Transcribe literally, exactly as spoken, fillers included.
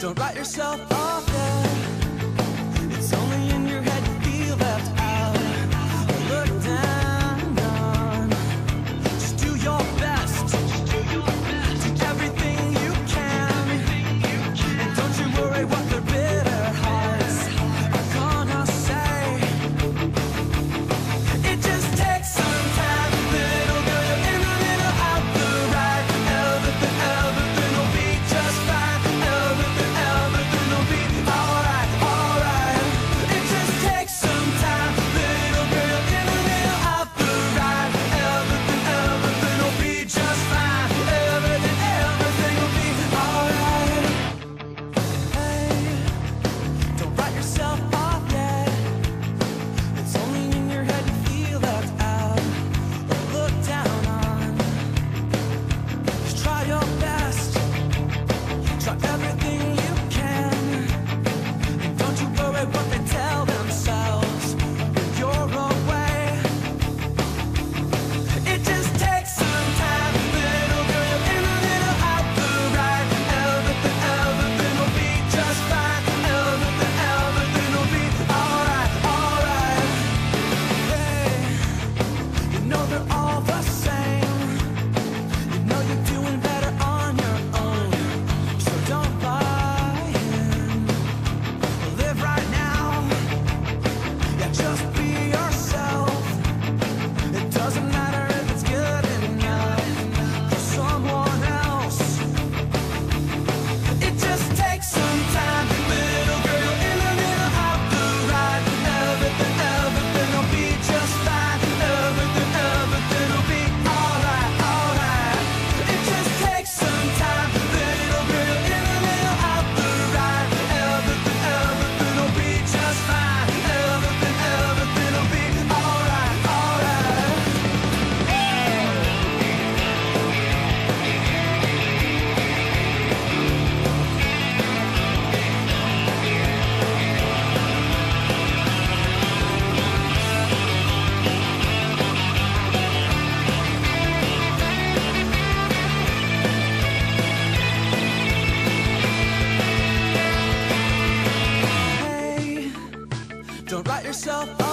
Don't write yourself off yet. It's only in your head you feel left out or looked down on. Just do your best. Do everything you can. And don't you worry what their bitter hearts are gonna say. It just takes some time, little girl. You're in the middle of the ride. Everything, everything will be just fine. Everything, everything will be alright, alright. It just takes some time, little girl. You're in the middle of the ride. Everything, everything will be just fine. Everything, everything will be alright. Hey, don't write yourself off yet. It's only in your head you feel left out or looked down on. Just try your best. Try everything you can. And don't you worry what they tell themselves when you're away. It just takes some time, little girl. You're in the middle of the ride. Everything, everything will be just fine. Everything, everything will be alright, alright. Hey, you know they're all the same. You know you're doing better on your own. So don't buy in. Live right now. Yeah, just be yourself. It doesn't matter if it's good enough for someone else. It just takes some time, little girl. You're in the middle of the ride. Everything, everything will be just fine. Everything, everything will be alright, alright. It just takes some time, little girl. You're in the middle of the ride. Everything, everything will be just fine. Everything, everything will be alright, alright. Hey, don't write yourself off.